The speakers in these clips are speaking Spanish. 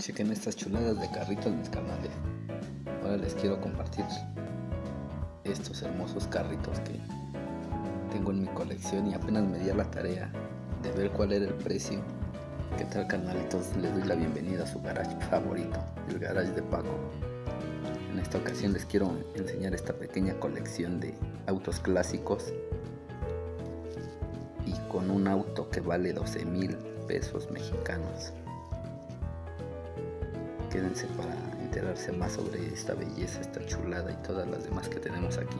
Chequen estas chuladas de carritos, mis carnales. Ahora les quiero compartir estos hermosos carritos que tengo en mi colección y apenas me di a la tarea de ver cuál era el precio. ¿Qué tal, carnalitos? Les doy la bienvenida a su garage favorito, el garage de Paco. En esta ocasión les quiero enseñar esta pequeña colección de autos clásicos y con un auto que vale 12,000 pesos mexicanos. Quédense para enterarse más sobre esta belleza, esta chulada y todas las demás que tenemos aquí.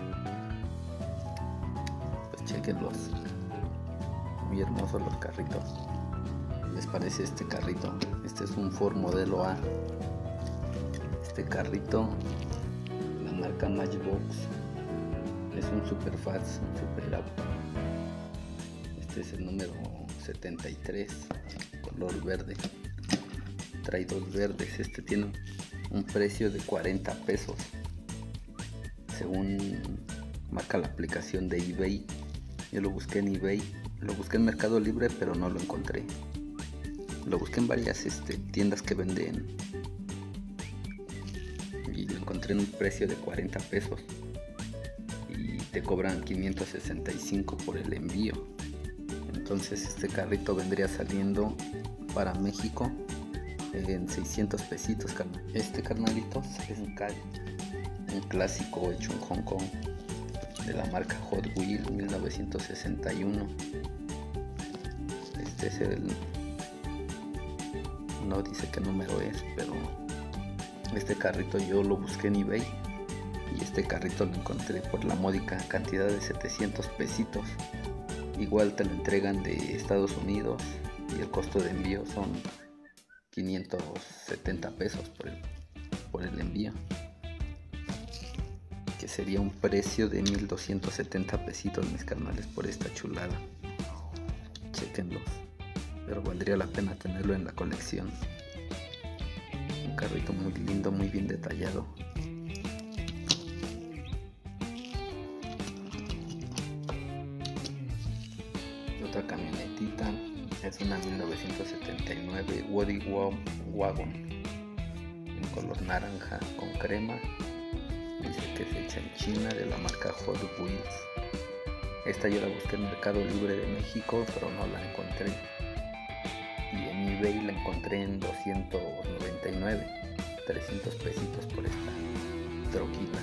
Pues chequenlos, muy hermosos los carritos. ¿Les parece este carrito? Este es un Ford modelo A. Este carrito, la marca Matchbox, es un super fast, un super auto. Este es el número 73, color verde. Trae dos verdes. Este tiene un precio de 40 pesos según marca la aplicación de eBay. Yo lo busqué en eBay, lo busqué en Mercado Libre, pero no lo encontré. Lo busqué en varias tiendas que venden y lo encontré en un precio de 40 pesos y te cobran 565 por el envío. Entonces este carrito vendría saliendo para México en 600 pesitos, carnal. Este, carnalitos, es un clásico hecho en Hong Kong de la marca Hot Wheels 1961. Este es no dice qué número es, pero este carrito yo lo busqué en eBay y este carrito lo encontré por la módica cantidad de 700 pesitos. Igual te lo entregan de Estados Unidos y el costo de envío son 570 pesos por el envío, que sería un precio de 1270 pesitos, mis carnales, por esta chulada. Chequenlos, pero valdría la pena tenerlo en la colección. Un carrito muy lindo, muy bien detallado. Otra camionetita es una 1979 Woody Wagon en color naranja con crema. Dice que es hecha en China, de la marca Hot Wheels. Esta yo la busqué en Mercado Libre de México, pero no la encontré. Y en eBay la encontré en 299, 300 pesitos por esta troquita.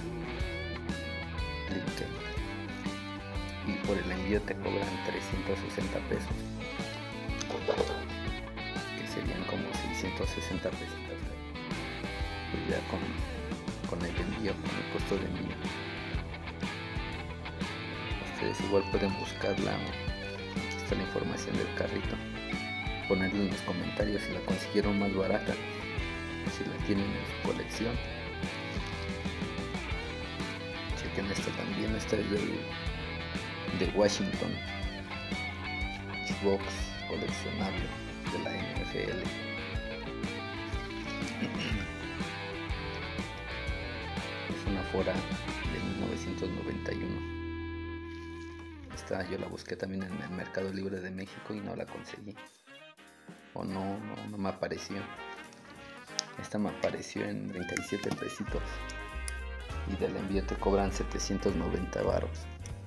Y por el envío te cobran 360 pesos, que serían como 660 pesitos. Pues ya con el envío, con el costo de envío. Ustedes igual pueden buscarla, aquí está la información del carrito, ponerle en los comentarios si la consiguieron más barata, si la tienen en su colección. Chequen esta también, esta es de Washington, Xbox coleccionable de la NFL. Es una Fora de 1991. Esta yo la busqué también en el Mercado Libre de México y no la conseguí, o no me apareció. Esta me apareció en 37 pesitos y del envío te cobran 790 varos.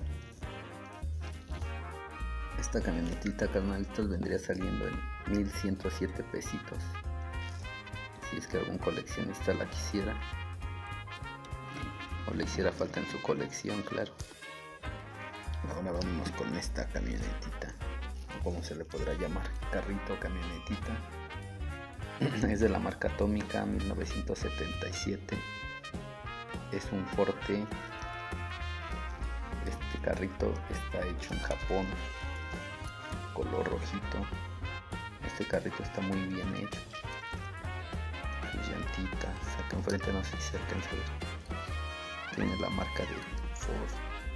Esta camionetita, carnalitos, vendría saliendo en 1107 pesitos, si es que algún coleccionista la quisiera o le hiciera falta en su colección, claro. Ahora vámonos con esta camionetita, o como se le podrá llamar, carrito o camionetita. Es de la marca Atómica 1977. Es un Forte. Este carrito está hecho en Japón, color rojito. Este carrito está muy bien hecho. Sus llantitas, acá enfrente no sé si se alcanza a ver, tiene la marca de Ford.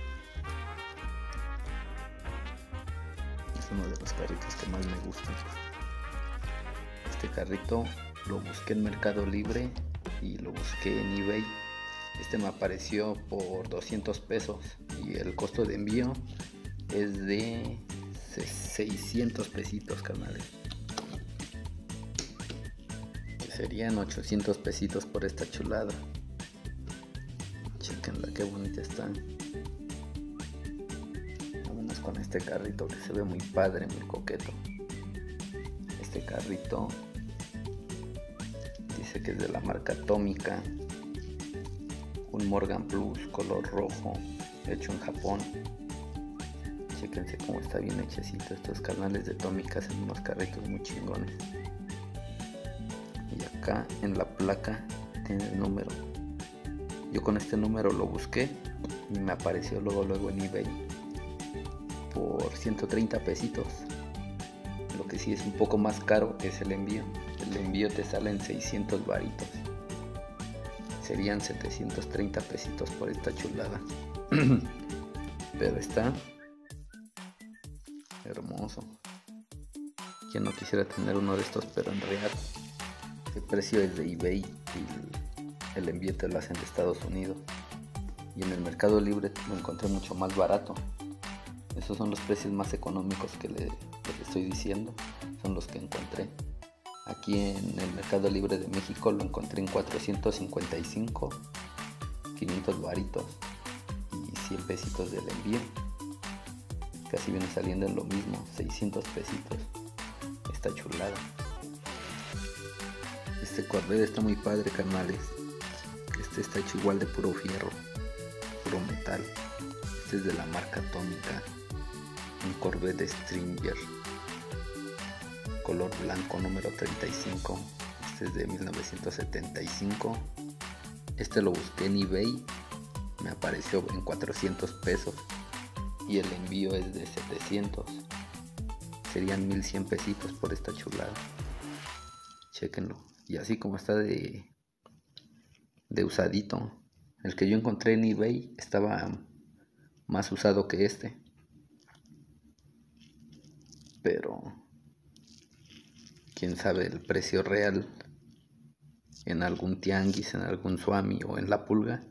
Es uno de los carritos que más me gustan. Este carrito lo busqué en Mercado Libre y lo busqué en eBay. Este me apareció por 200 pesos y el costo de envío es de 600 pesitos, carnales. que serían 800 pesitos por esta chulada. Chequenla, qué bonita está. Vámonos con este carrito que se ve muy padre, muy coqueto. Este carrito dice que es de la marca Atómica. Un Morgan Plus color rojo, hecho en Japón. Chequense cómo está bien hechecito. Estos canales de Atómica hacen unos carritos muy chingones. Y acá en la placa tiene el número. Yo con este número lo busqué y me apareció luego en eBay por 130 pesitos. Lo que sí es un poco más caro es el envío. El envío te sale en 600 varitos. Serían 730 pesitos por esta chulada. Pero está hermoso. Quien no quisiera tener uno de estos, pero en real el precio es de eBay y el envío te lo hacen de Estados Unidos. Y en el Mercado Libre lo encontré mucho más barato. Esos son los precios más económicos que les estoy diciendo. Son los que encontré. Aquí en el Mercado Libre de México lo encontré en 455, 500 varitos y 100 pesitos del envío. Casi viene saliendo en lo mismo, 600 pesitos. Esta chulada. Este Corvette está muy padre, carnales. Este está hecho igual de puro fierro, puro metal. Este es de la marca Atómica. Un Corvette Stringer. Color blanco número 35. Este es de 1975. Este lo busqué en eBay. Me apareció en 400 pesos. Y el envío es de 700. Serían 1100 pesitos por esta chulada. Chequenlo. Y así como está de usadito. El que yo encontré en eBay estaba más usado que este. Pero quién sabe el precio real en algún tianguis, en algún Suami o en La Pulga.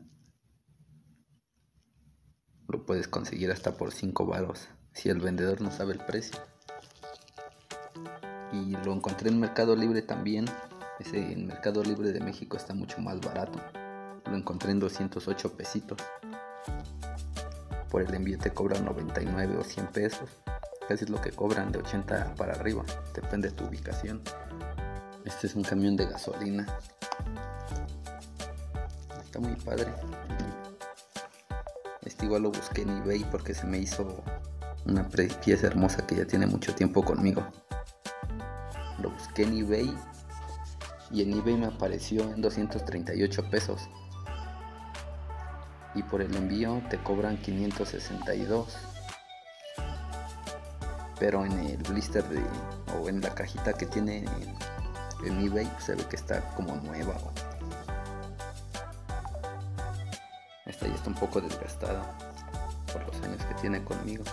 Lo puedes conseguir hasta por 5 varos si el vendedor no sabe el precio. Y lo encontré en Mercado Libre también. Ese en Mercado Libre de México está mucho más barato. Lo encontré en 208 pesitos. Por el envío te cobran 99 o 100 pesos. Casi es lo que cobran de 80 para arriba. Depende de tu ubicación. Este es un camión de gasolina. Está muy padre. Este igual lo busqué en eBay porque se me hizo una pieza hermosa que ya tiene mucho tiempo conmigo. Lo busqué en eBay y en eBay me apareció en 238 pesos. Y por el envío te cobran 562. Pero en el blister o en la cajita que tiene en eBay pues se ve que está como nueva. Esta ya está un poco desgastada por los años que tiene conmigo.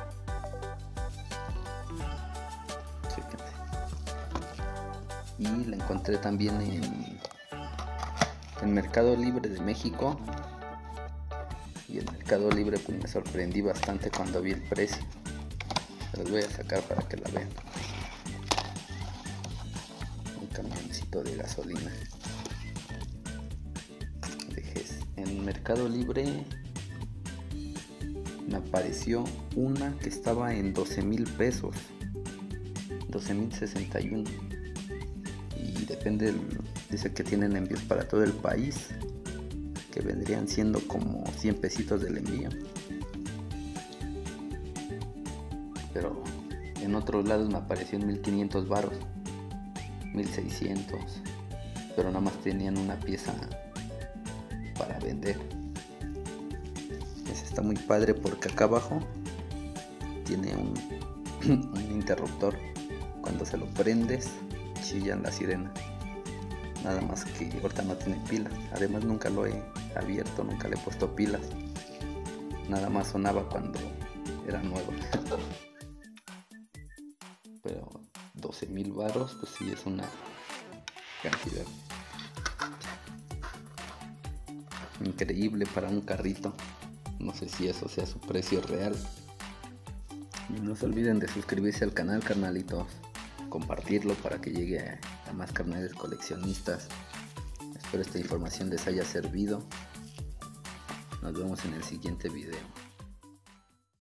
Chéquense. Y la encontré también en Mercado Libre de México. Y en Mercado Libre pues me sorprendí bastante cuando vi el precio. Se los voy a sacar para que la vean. Un camioncito de gasolina. En Mercado Libre me apareció una que estaba en 12,000 pesos. 12,061. Y depende, dice que tienen envíos para todo el país, que vendrían siendo como 100 pesitos del envío. Pero en otros lados me apareció en 1500 varos, 1600. Pero nada más tenían una pieza para vender. Ese está muy padre porque acá abajo tiene un interruptor. Cuando se lo prendes chillan la sirena. Nada más que ahorita no tiene pilas. Además nunca lo he abierto, nunca le he puesto pilas. Nada más sonaba cuando era nuevo. Pero 12,000 varos pues sí es una cantidad increíble para un carrito. No sé si eso sea su precio real. Y no se olviden de suscribirse al canal, carnalitos. Compartirlo para que llegue a más carnales coleccionistas. Espero esta información les haya servido. Nos vemos en el siguiente video.